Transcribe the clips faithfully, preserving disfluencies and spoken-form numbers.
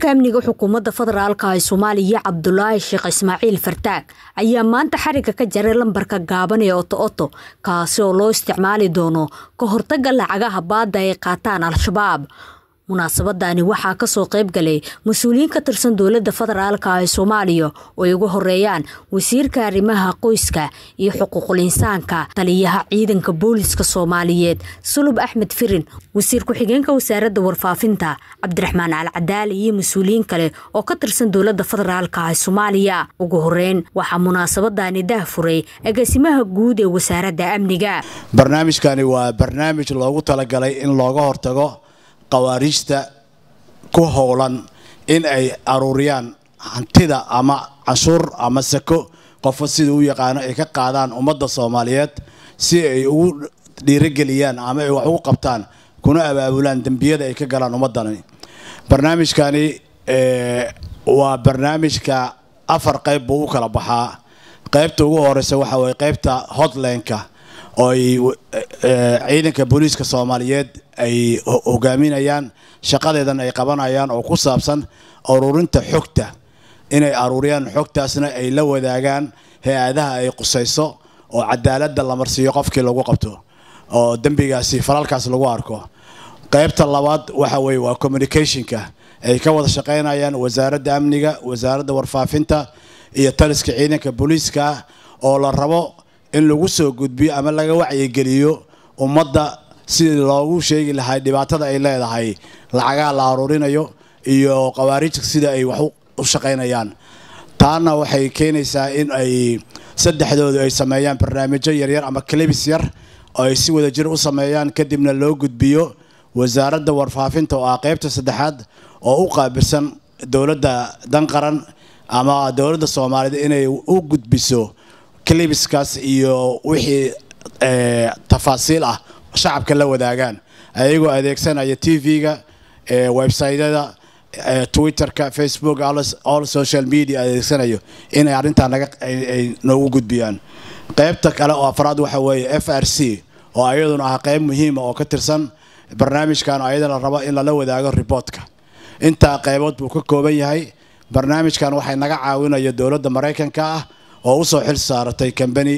wasiirka amniga xukuumadda federaalka ee Soomaaliya Cabdullaahi Sheekh Ismaaciil Fartaag ayaa maanta xariga ka jaray lambarka gaaban ee Oto Oto kaasi oo loo isticmaali doono ka hortagga lacagaha baadda ay qaataan Al-Shabaab. Munaasabadani waxaa ka soo qayb galay mas'uuliyiin ka tirsan dowladda federaalka ee Soomaaliya oo ay ugu horeeyaan wasiirka arrimaha qoyska iyo xuquuqul insaanka, taliyaha ciidanka booliska Soomaaliyeed Sulub Axmed Firin, wasiir ku-xigeenka wasaaradda warfaafinta Cabdiraxmaan Al Cadaali iyo mas'uuliyiin kale oo ka tirsan dowladda federaalka ee Soomaaliya. Ugu horeyn waxaa munaasabadani daahfuray agaasimaha guud ee wasaaradda amniga. Barnaamijkani waa barnaamij loogu talagalay in looga hortago qawaariijta ku howlan in ay aruuriyaan hantida ama cashuur ama sako qof sida uu yaqaan ay ka qaadaan ummadda Soomaaliyeed si ay ugu dhiirigeliyaan ama ay wax ugu qabtaan kuna abaabulaan dambiyada ay ka galaan ummadani. Barnaamijkani ee waa barnaamijka afar qayb uu kala baxaa. Qaybta ugu horeysa waxa way qaybta hotline-ka oo ay ciidanka booliska Soomaaliyeed ay hogaaminayaan shaqadeedan ay qabanayaan oo ku saabsan ururinta xogta inay aruuriyaan xogtaasna ay la wadaagaan hay'adaha ay qusayso oo cadaaladda la marsiyo qofkii lagu qabto oo dambigaasi falalkaas lagu arko. qaybta labaad waxa way waa communication-ka ay ka wada shaqeynayaan wasaaradda amniga, wasaaradda warfaafinta iyo taliska ciidanka booliska oo la rabo in lagu soo gudbiyo ama laga wacyi geliyo ummadda sidii loogu sheegi lahaa dhibaatada ay leedahay lacagaha la aruurinayo iyo qawaariijta sida ay wax u shaqeynayaan. taana waxay keenaysaa in ay saddexdoodu ay sameeyaan barnaamijyo yar yar ama clips yar oo ay si wada jir u sameeyaan kadibna loo gudbiyo wasaaradda warfaafinta oo ah qaybta saddexaad oo u qaabilsan dowladda dan qaran ama dowladda Soomaaliyeed inay u gudbiso clipskaas iyo wixii ee tafaasiil ah shacabka la wadaagaan ayagoo adeegsanaya T V-ga ee website-yada Twitter-ka, Facebook, all social media adeegsanayo in ay arinta naga ay noogu gudbiyaan. qaybta kale oo afraad waxa weeye F R C oo ayaduna ah qayb muhiim ah oo ka tirsan barnaamijkan ayadana raba in la wadaago report-ka. inta qaybood buu ka kooban yahay. barnaamijkan waxay naga caawinaya dowladda Mareykanka ah oo u soo xil saaratay company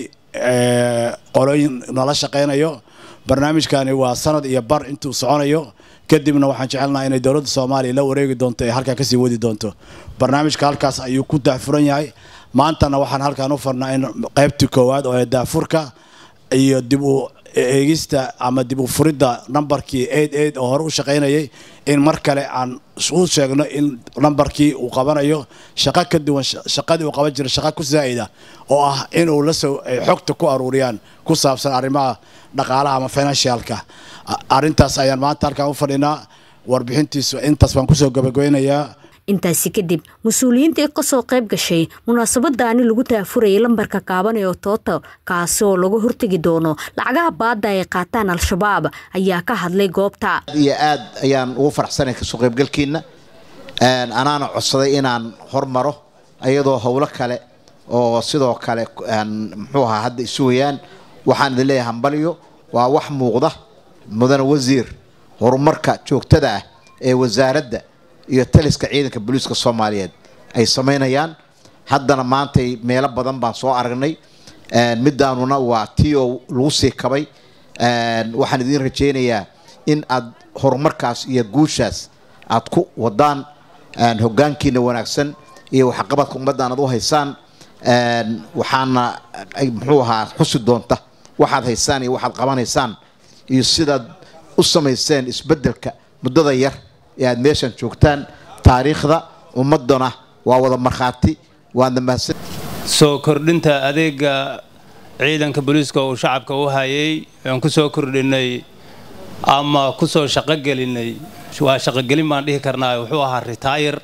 ee qoloyin nala shaqeynayo. barnaamijkani waa sanad iyo bar intuu soconayo kadibna waxaan jecelnahay in dowladda Soomaaliya la wareegi doonto ee halka ka sii wadi doonto. barnaamijka halkaas ayuu ku daahfuran yahay. maantana waxaan halkaan u farnaa in qaybtii koowaad oo daahfurka iyo dib u eegista ama dib u furidda numberkii eight eight oo hore u shaqeynayay in mar kale aan u sheegno in numberkii uu qabanayo shaqo ka duwan shaqadii uu qaban jiray shaqo ku zaa'ida oo ah in uu la soo xogta ku aruuriyaan ku saabsan arrimaha dhaqaalaha ama financialka. arintaas ayaan maanta halkaan u fadhinaa. warbixintiisu intaas baan ku soo gabagabeynayaa. intaasi kadib mas'uuliyiinta ka soo qayb gashay munaasabadani lagu taafurayay lambarka gaaban ee Oto Oto kaasi oo lagu hortagi doono lacagaha baadda ay qaataan Al-Shabaab ayaa ka hadlay goobta. iyo aad ayaan ugu faraxsanahay ka soo qayb galkiina aan anaana codsaday inaan hormaro ayadoo hawlo kale oo sidoo kale aan muxuu ahaa hadda isuwayaan waxaan idin leeyahay hambaliyo waa wax muuqda mudan wasiir horumarka joogtada ah ee wasaaradda iyo taliska ciidanka booliska Soomaaliyeed ay sameynayaan. haddana maanta meelo badan baan soo aragnay midaanuna waa tiyo lagu sii kabay. waxaan idin rajeynayaa in aad horumarkaas iyo guushaas aad ku wadaan hoggaankiina wanaagsan iyo waxqabadka ummadda aad u haysaan. waxaana muxuu ahaa xusi doonta waxaad haysaan iyo waxaad qabanaysaan iyo sidaad u sameyseen isbedelka muddada yar ee aad meeshan joogtaan. taariikhda ummadana waa wada marxaati waana mahadsan. soo kordhinta adeega ciidanka booliska oo shacabka u hayay aan ku soo kordhinay ama ku soo shaqo gelinay waa shaqo gelin baan dhihi karnaa. wuxuu ahaa retire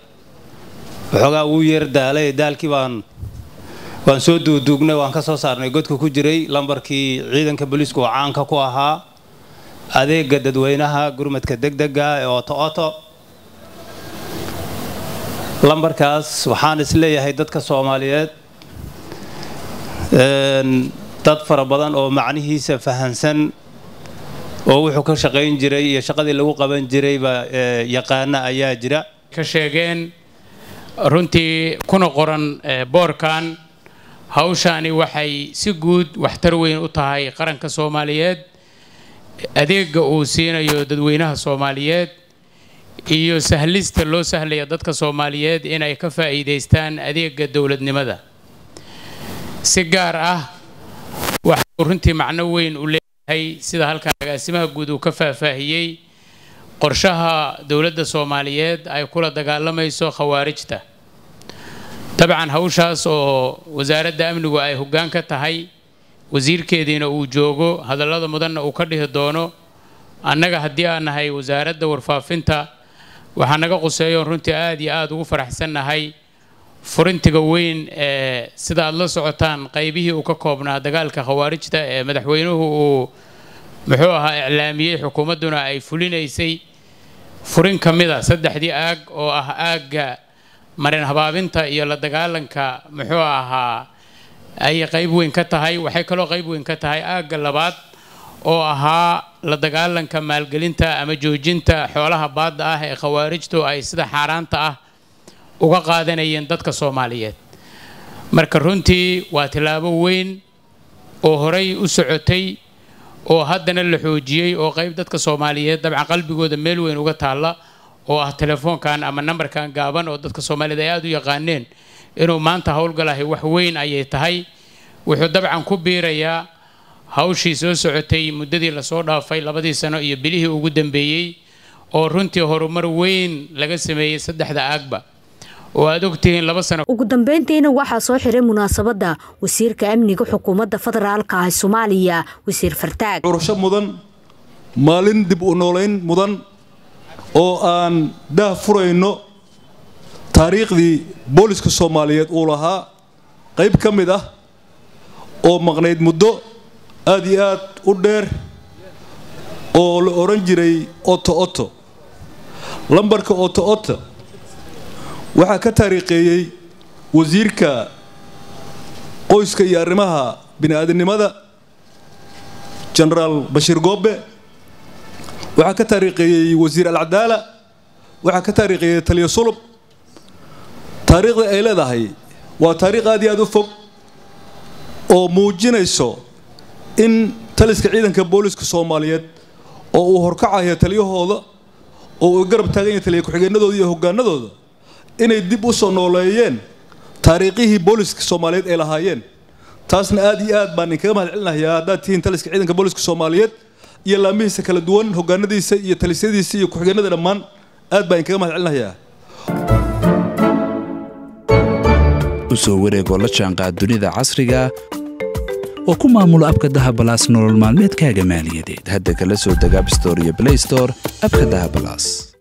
wuxuga uu yeer daalay daalkii baan waan soo duuduugnay waan ka soo saarnay godka ku jiray lambarkii ciidanka booliska oo caanka ku ahaa adeega dadweynaha gurmadka degdega ee Oto Oto. lambarkaas waxaan isleeyahay dadka Soomaaliyeed een dad fara badan oo macnihiisa fahansan oo wuxuu ka shaqeyn jiray iyo shaqadii lagu qaban jiray ba yaqaana ayaa jira. ka sheegeen runtii kuna qoran boorkan hawshaani waxay si guud waxtar weyn u tahay qaranka Soomaaliyeed adeega uu siinayo dadweynaha Soomaaliyeed iyo sahlista loo sahlayo dadka Soomaaliyeed inay ka faa'iideystaan adeega dawladnimada si gaar ah waxa runtii macno weyn u leeyahay sida halka agaasimaha guud uu ka faahfaahiyay qorshaha dawladda Soomaaliyeed ay kula dagaalamayso khawaarijta طبعا هوشاس oo wasaaradda amnigu ay hoggaan ka tahay wasiirkeedina uu joogo hadallada mudanna uu ka dhihi doono annaga hadii aan nahay wasaaradda warfaafinta waxa naga quseeyo runtii aad iyo aad ugu faraxsanahay furintiga weyn ee sida aad la socotaan qaybihii uu ka koobnaa dagaalka khawaarijta ee madaxweynuhu uu muxuu ahaa iclaamiyay xukuumaduna ay fulinaysay furin kamida saddexdii aag oo ah aaga marin habaabinta iyo la dagaalanka muxuu ahaa ay qayb weyn ka tahay waxay kale qayb weyn ka tahay aaga labaad oo ahaa la dagaalanka maalgelinta ama joojinta xoolaha baadda ah ee khawaarijtu ay sida xaaraanta ah uga qaadanayeen dadka Soomaaliyeed marka runtii waa tilaabo weyn oo horay u socotay oo haddana la xoojiyay oo qayb dadka Soomaaliyeed dabcan qalbigooda meel weyn uga taala oo ah telefoonkan ama numberkan gaaban oo dadka Soomaaliyeed ay aad u yaqaaneen inuu maanta hawlgalahay wax weyn ayay tahay wuxuu dabcan ku biirayaa hawshii soo socotay muddadii la soo dhaafay labadii sano iyo bilihii ugu dambeeyay oo runtii horumar weyn laga sameeyay saddexda aagba oo aad ogtihiin laba sano ugu dambeyntiina waxa soo xiray munaasabada wasiirka amniga xukuumadda federaalka ah Soomaaliya wasiir Fartaag urusho mudan maalin dib u nooleyn mudan oo aan dah furayno taariikhdii booliska Soomaaliyeed uu lahaa qayb ka mid ah oo maqnayd muddo aad iyo aad u dheer oo la oran jiray Otto Otto lambarka Otto Otto waxa ka taariikhiyay wasiirka qoyska iyo arrimaha bini'aadanimada General Bashir Goobe waxa ka taariikhiyay wasiir al-Cadaala waxa ka taariikhiyay taliya sulub taariikhda ay leedahay waa taariikh aad iyo aad u fog oo muujinayso in taliska ciidanka booliska Soomaaliyeed oo uu horkacayo taliyahooda oo uu garab taagan yahay taliya ku-xigeenadooda iyo hoggaanadooda inay dib u soo nooleeyeen taariikhihii booliska Soomaaliyeed ay lahaayeen taasna aad iyo aad baan kaga mahadcelinayaa haddaad tihiin taliska ciidanka booliska Soomaaliyeed iyo laamihiisa kala duwan hoggaanadiisa iyo talisyadiisa iyo ku-xigeenada dhammaan aad baan kaga mahadcelinayaa usoo wareegoo la jaanqaad dunida casriga oo ku maamulo abka Dahab Plus nolol maalmeedkaaga maaliyadeed hadda kala soo deg App Store iyo Play Store abka Dahab Plus